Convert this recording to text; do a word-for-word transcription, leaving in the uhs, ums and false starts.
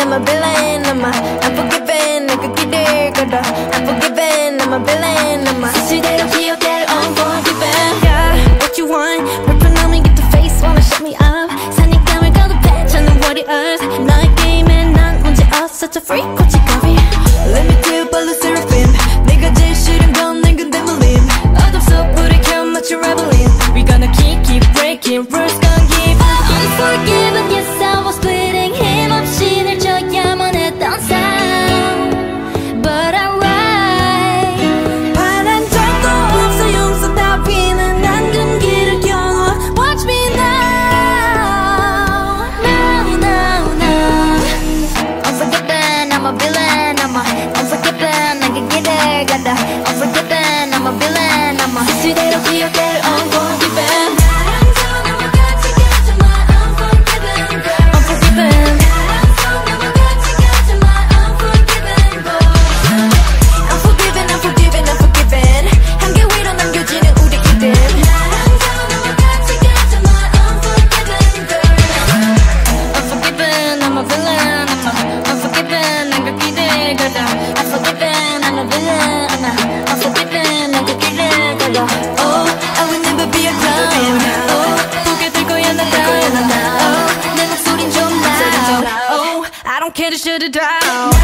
I'm a villain. I'm a unforgiven. 내가 기댈 거다. Unforgiven. I'm a villain. I'm a 사실대로 기억될 unforgiven. Yeah, what you want? 불편함이 get the face wanna shut me up. 사니감을 거듭해 찾는 warriors. 너의 게임에 난 문제 없어. Such a freak 고치가비. Let me tell you about the Sserafim. 내가 제일 싫은 건 내 근데물림. 어둠속 불을 켜 마치 rebelling. We gonna keep keep breaking rules. Gonna keep unforgiven. Yes, I was bleeding. 힘없이 늘 져야만 했던 삶. But I'm right. 바란 적도 없어 용서 따위는 안 금기를 겨워. Watch me now. Now, now, now. Unforgiven, I'm a villain. I'm a unforgiven. 내게 길을 가다. Unforgiven, I'm a villain. I'm a 사실대로 기억될 unforgiven. Can't shut it down.